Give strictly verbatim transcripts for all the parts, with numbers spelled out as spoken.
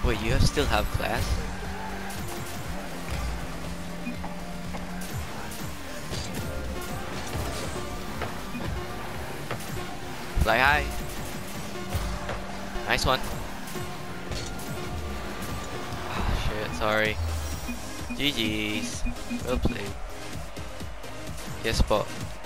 Wait, you have still have class? Fly high. Nice one. Oh shit, sorry. G G's. Well played. Yes, but.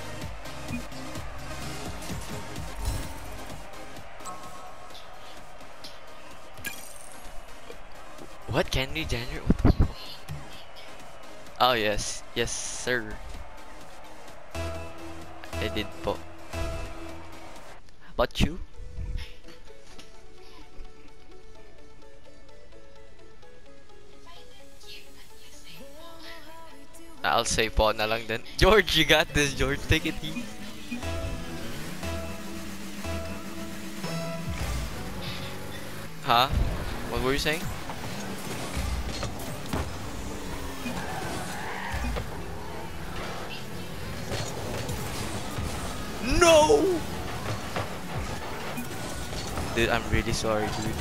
What Kennedy Jenner? What the fuck? Oh yes, yes sir. I did po. How about you? I'll say po na lang then. George, you got this, George. Take it easy. Huh? What were you saying? No! Dude, I'm really sorry, dude.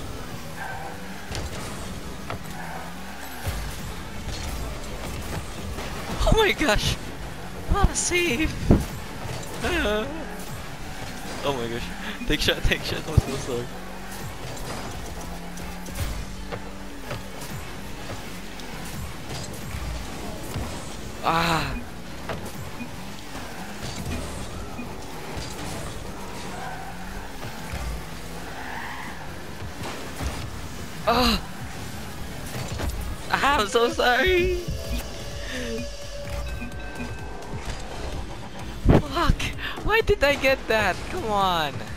Oh my gosh! Ah, save! Ah. Oh my gosh. Take shot, take shot. I'm so sorry. Ah! Oh! Ah, I'm so sorry! Fuck! Why did I get that? Come on!